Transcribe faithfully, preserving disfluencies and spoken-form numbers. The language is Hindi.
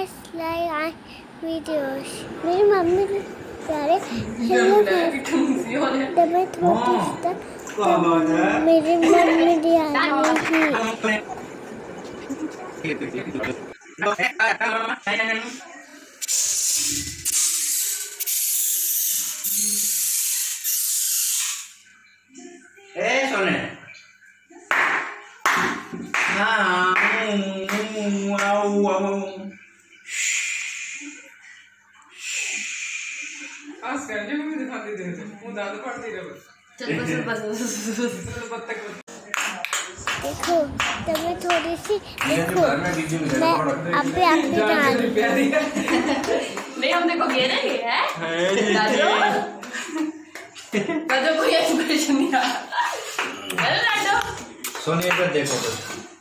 guys like our videos. मेरी मम्मी प्यारे हेलो जब मैं छोटी था मेरी मम्मी दिया थी। ए सोने हाँ आज कर जो मैं दिखा दे दे वो दादा पढ़ती रहो चल बस बस देखो तब मैं थोड़ी सी देखो मैं अभी आपने डाली नहीं हम देखो घेरे ही है लाडो लाडो कोई एक्सप्रेशन नहीं आ लाडो सोने पर देखो